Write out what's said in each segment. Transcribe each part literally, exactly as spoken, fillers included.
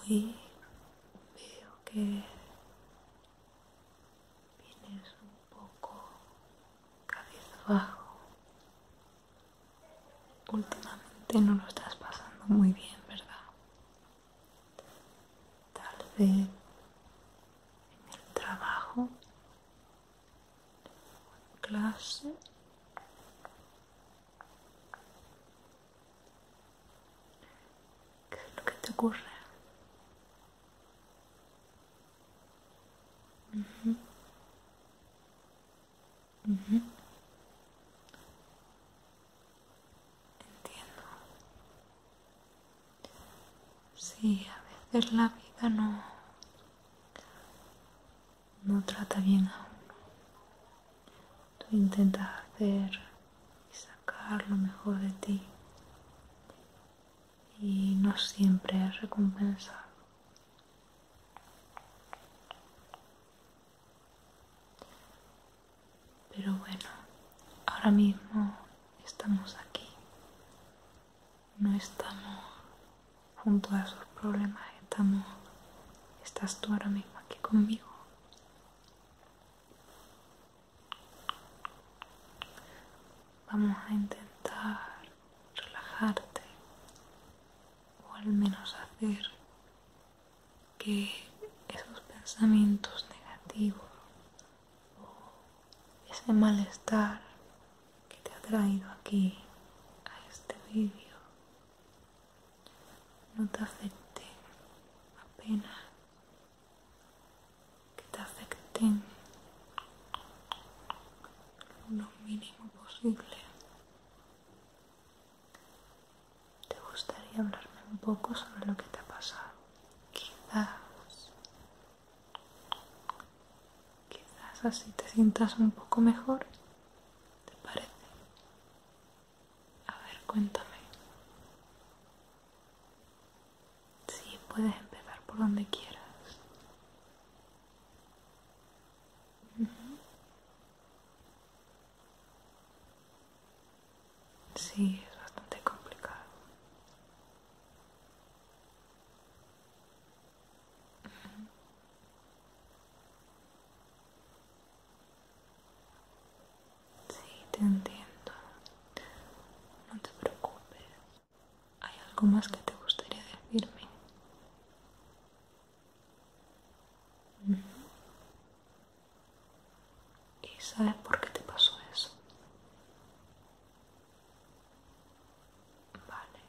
Hoy veo que vienes un poco cabizbajo. Últimamente no lo estás pasando muy bien, ¿verdad? Tal vez en el trabajo, en clase. ¿Qué es lo que te ocurre? Uh-huh. Uh-huh. Entiendo. Sí, a veces la vida no, no trata bien a uno. Tú intentas hacer y sacar lo mejor de ti y no siempre es recompensado. Pero bueno, ahora mismo estamos aquí. No estamos junto a esos problemas, estamos, estás tú ahora mismo aquí conmigo. Vamos a intentar relajarte o al menos hacer que esos pensamientos negativos o ese malestar que te ha traído aquí a este vídeo no te afecten apenas, que te afecten lo mínimo posible. ¿Te gustaría hablarme un poco sobre lo que te ha pasado? Quizás, quizás así te sientas un poco mejor. ¿Te parece? A ver, cuéntame. Sí, puedes empezar por donde quieras. Uh-huh. Sí, es bastante complicado. Uh-huh. Sí, te entiendo. No te preocupes. ¿Hay algo más que te gustaría decirme? Uh-huh. ¿Y sabes por qué te pasó eso? Vale.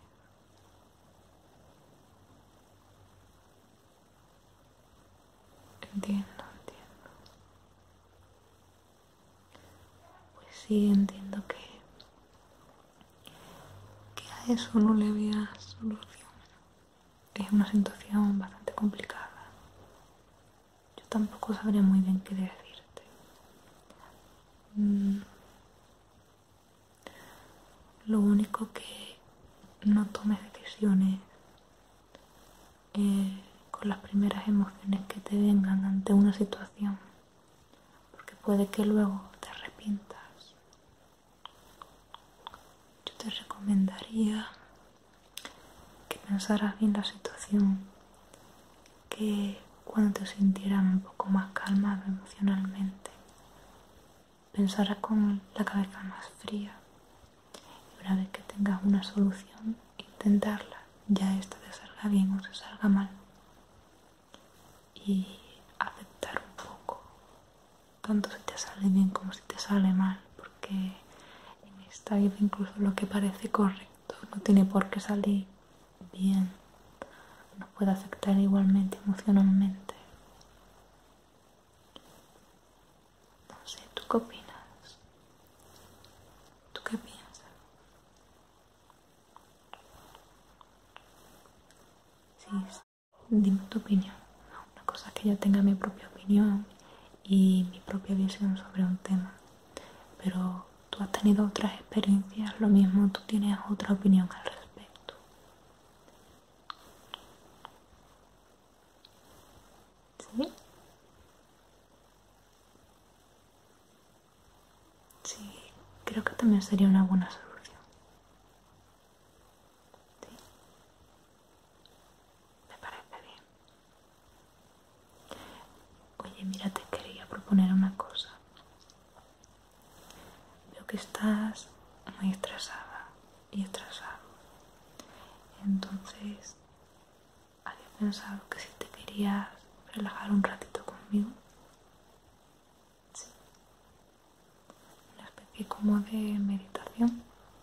Entiendo, entiendo. Pues sí, entiendo que, que a eso no le veas solución. Es una situación bastante complicada. Yo tampoco sabría muy bien qué decirte. Mm, lo único que no tomes decisiones eh, con las primeras emociones que te vengan ante una situación, porque puede que luego te arrepientas. Yo te recomendaría que pensaras bien la situación, que cuando te sintieras un poco más calmado emocionalmente, pensaras con la cabeza más fría y una vez que tengas una solución, intentarla, ya esta te salga bien o te salga mal, y aceptar un poco, tanto si te sale bien como si te sale mal, porque en esta vida incluso lo que parece correcto no tiene por qué salir bien, nos puede afectar igualmente emocionalmente. No sé, ¿tú qué opinas? ¿Tú qué piensas? Sí, sí. Dime tu opinión. Una cosa es que yo tenga mi propia opinión y mi propia visión sobre un tema, pero tú has tenido otras experiencias, lo mismo tú tienes otra opinión al respecto. ¿Sí? Sí, creo que también sería una buena solución. ¿Sí? Me parece bien. pensado que si te querías relajar un ratito conmigo. Sí. Una especie como de meditación.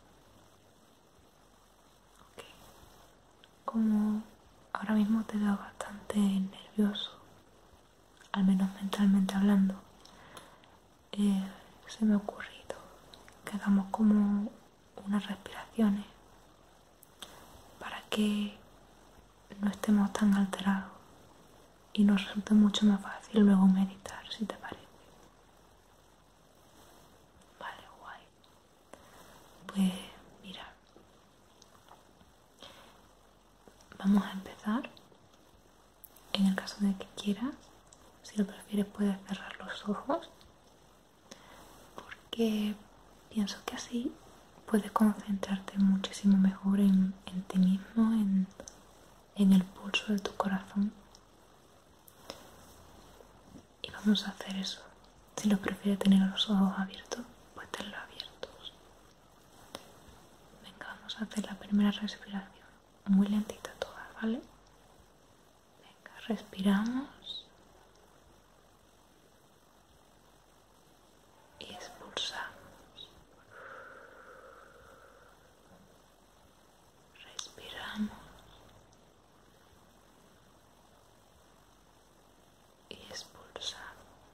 Ok. Como ahora mismo te veo bastante nervioso, al menos mentalmente hablando, eh, se me ha ocurrido que hagamos como unas respiraciones para que no estemos tan alterados y nos resulte mucho más fácil luego meditar, si te parece. Vale, guay. Pues mira, vamos a empezar. En el caso de que quieras, si lo prefieres puedes cerrar los ojos, porque pienso que así puedes concentrarte muchísimo mejor en, en ti mismo, en, en el pulso de tu corazón. Y vamos a hacer eso. Si lo prefieres tener los ojos abiertos, pues tenlos abiertos. Venga, vamos a hacer la primera respiración. Muy lentita toda, ¿vale? Venga, respiramos. Y expulsamos. Respiramos. Y expulsamos.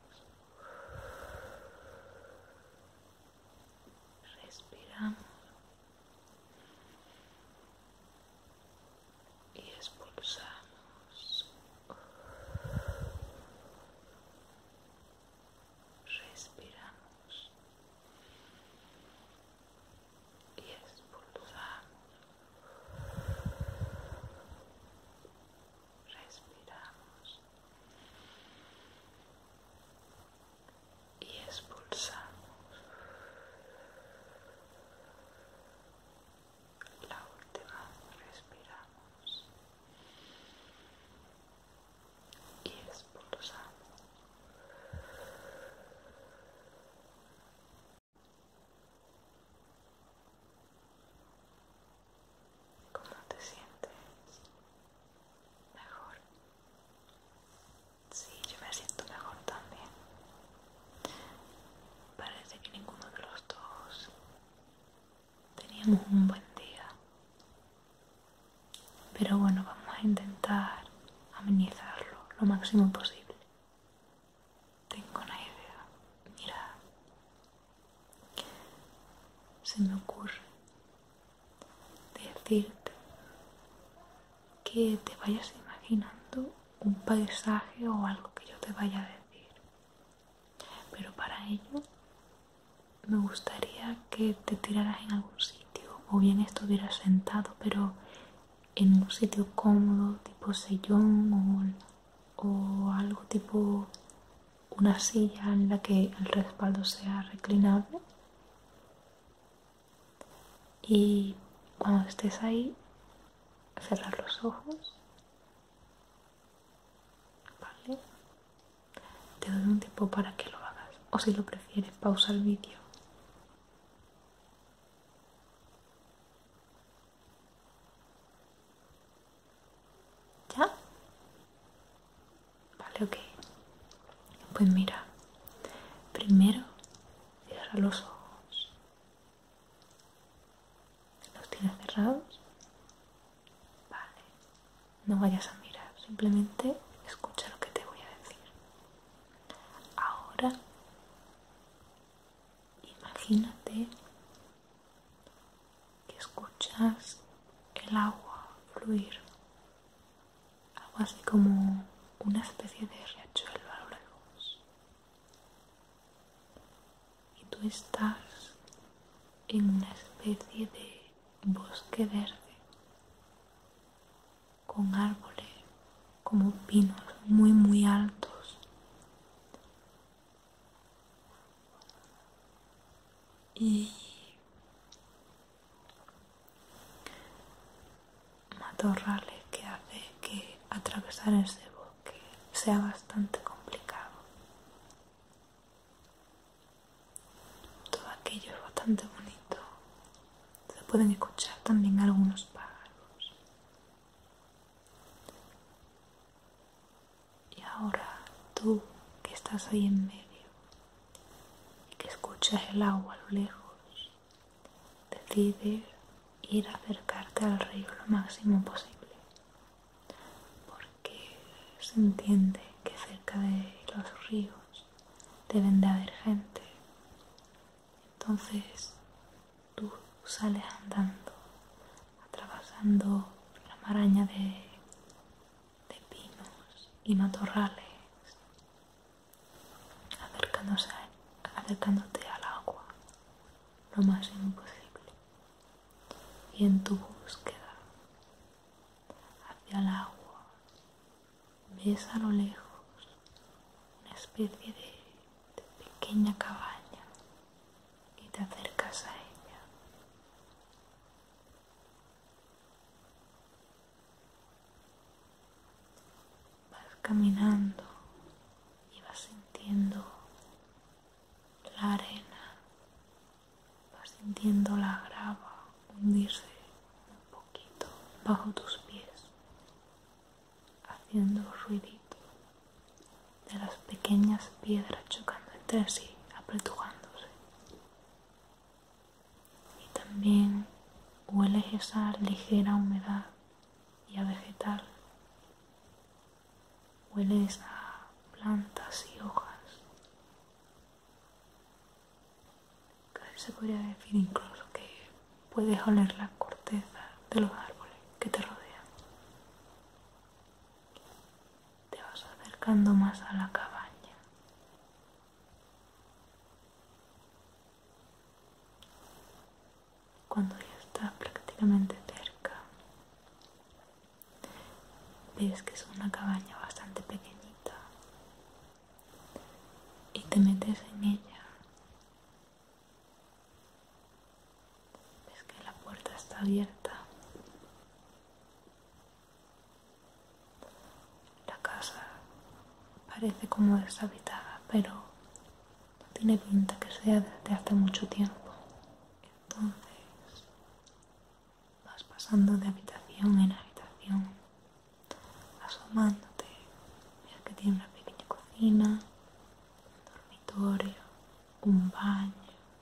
Respiramos. Y expulsamos. Respiramos. Y expulsamos. Respiramos. Y expulsamos. La última, respiramos y expulsamos. ¿Cómo te sientes? ¿Mejor? Sí, yo me siento mejor también. Parece que ninguno de los dos teníamos un buen día. Pero bueno, vamos a intentar amenizarlo lo máximo posible. Tengo una idea. Mira, se me ocurre decirte que te vayas imaginando un paisaje o algo que yo te vaya a decir. Pero para ello me gustaría que te tiraras en algún sitio, o bien estuvieras sentado, pero en un sitio cómodo, tipo sillón o, o algo tipo una silla en la que el respaldo sea reclinable. Y cuando estés ahí, cerrar los ojos, ¿vale? Te doy un tiempo para que lo hagas, o si lo prefieres, pausa el vídeo. ¿Ya? Vale, ok. Pues mira, primero cierra los ojos. ¿Los tienes cerrados? Vale. No vayas a mirar, simplemente escucha lo que te voy a decir. Ahora, imagínate que escuchas el agua fluir. Algo así como una especie de riachuelo a lo lejos. Y tú estás en una especie de bosque verde con árboles como pinos muy muy altos y matorrales que hace que atravesar ese bosque sea bastante complicado. Todo aquello es bastante bonito. Se pueden escuchar también algunos pájaros. ahora tú que estás ahí en medio y que escuchas el agua a lo lejos, decides ir a acercarte al río lo máximo posible, porque se entiende que cerca de los ríos deben de haber gente. Entonces tú sales andando, atravesando la maraña de, de pinos y matorrales, acercándose, acercándote al agua lo máximo posible. Y en tu búsqueda hacia el agua ves a lo lejos una especie de, de pequeña cabaña y te acercas a ella. Vas caminando y vas sintiendo la arena, vas sintiendo la grava hundirse un poquito bajo tus pies, haciendo ruidito de las pequeñas piedras chocando entre sí, apretujándose. Y también hueles esa ligera humedad y a vegetal. Hueles a plantas y hojas. Casi se podría decir incluso que puedes oler la corteza de los árboles que te rodean. Te vas acercando más a la cabaña. Cuando ya estás prácticamente cerca, ves que es una cabaña bastante pequeñita y te metes en ella. Ves que la puerta está abierta. La casa parece como deshabitada, pero no tiene pinta que sea desde hace mucho tiempo. Entonces vas pasando de habitación en habitación, asomándote. Ves que tiene una pequeña cocina, un dormitorio, un baño.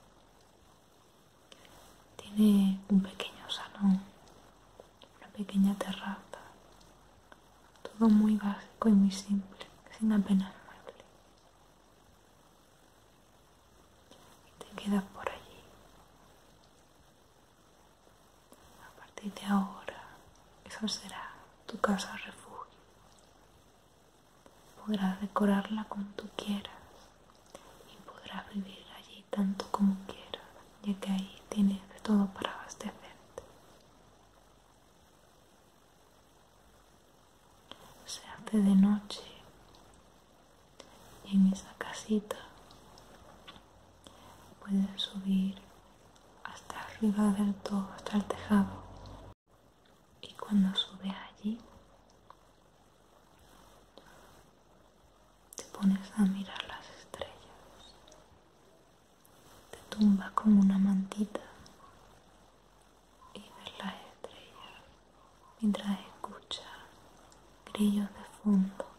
Tiene un pequeño salón, una pequeña terraza. Todo muy básico y muy simple, sin apenas muebles. Y te quedas por allí. A partir de ahora, esa será tu casa refugio. Podrás decorarla como tú quieras y podrás vivir allí tanto como quieras, ya que ahí tienes de todo para abastecerte. Se hace de noche y en esa casita puedes subir hasta arriba del todo, hasta el tejado. Y cuando subes allí, te pones a mirar las estrellas. Te tumbas con una mantita y ves las estrellas mientras escuchas grillos de fondo